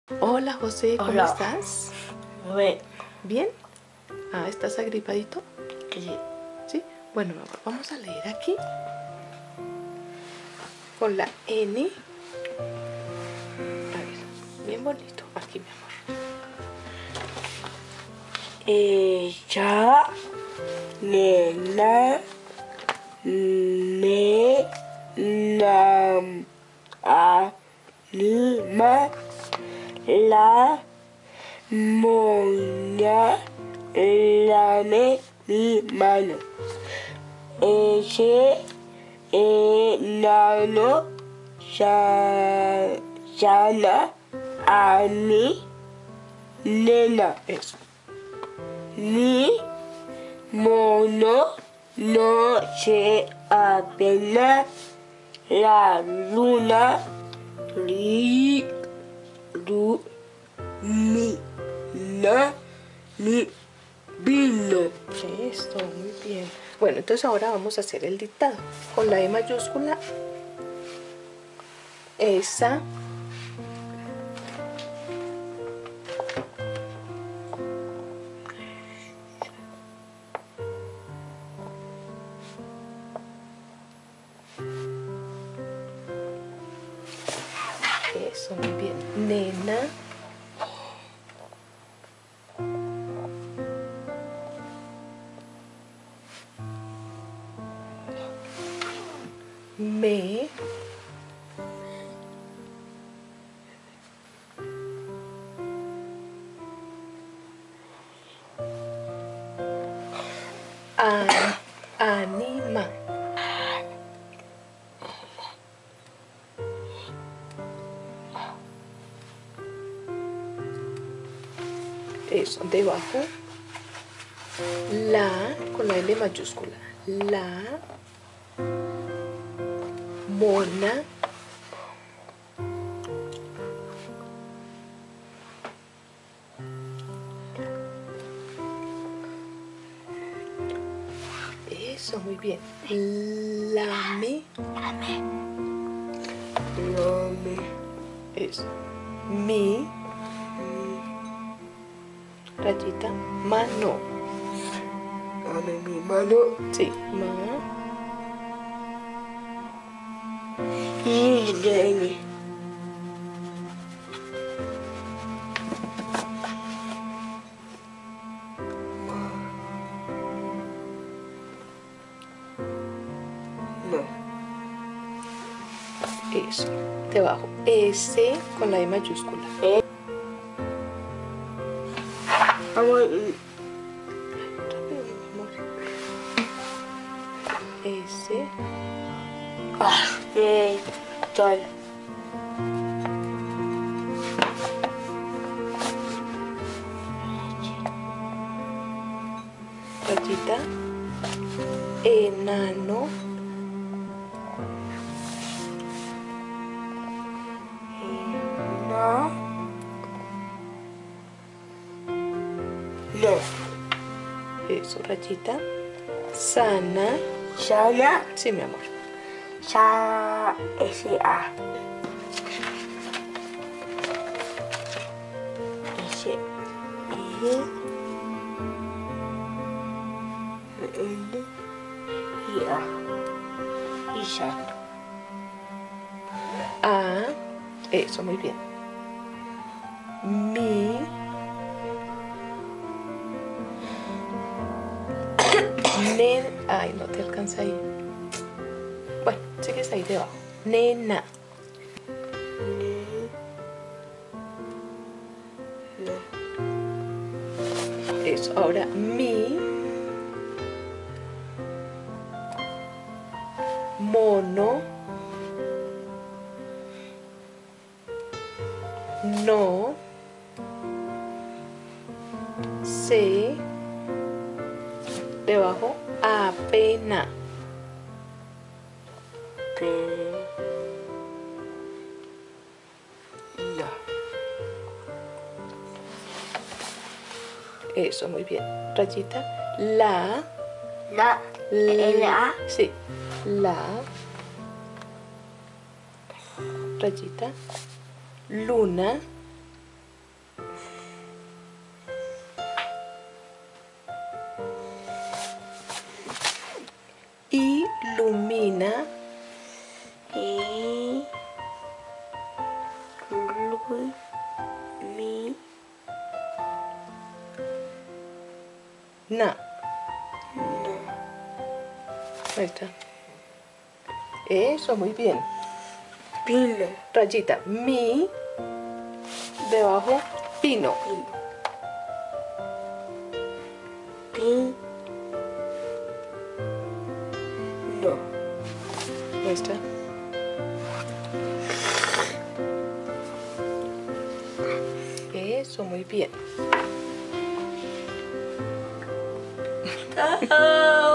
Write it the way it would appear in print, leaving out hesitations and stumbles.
Hola José, ¿cómo Hola. estás? Bien. ¿Bien? Ah, ¿estás agripadito? Sí. ¿Sí? Bueno, vamos a leer aquí con la N. A ver, bien bonito. Aquí, mi amor. Ella, nena, me, nam, anima, la, moña, lame, mi mano. Ese, enano, sana, a mi, nena. Eso. Mi mono no se apena la luna mi vino. Esto, muy bien. Bueno, entonces ahora vamos a hacer el dictado. Con la E mayúscula, esa, eso, muy bien. Nena, me, anima. Eso, debajo, la, con la L mayúscula, la, mona, eso, muy bien. Lame, eso. Mi, rayita, mano. Dame mi mano Sí, ma, y Jenny. No. eso. Debajo, S con la E mayúscula. Vamos. Rápido, mi amor. S, Tal. rayita, enano, No. No. eso, rayita, sana. Sana. Sí, mi amor. S-A. S-I. N-I-A. Isa. A, eso, muy bien. Mi, ay, no te alcanza ahí. Bueno, sigues ahí debajo. Nena, eso. Ahora mi, mono, no, se, debajo, apena. No. Eso, muy bien. Rayita, la, La. L-A. sí, la, rayita, luna, Na. Ahí está. Eso, muy bien. Pino. Rayita, mi. Debajo, pino. Pino. Ahí está. Eso, muy bien.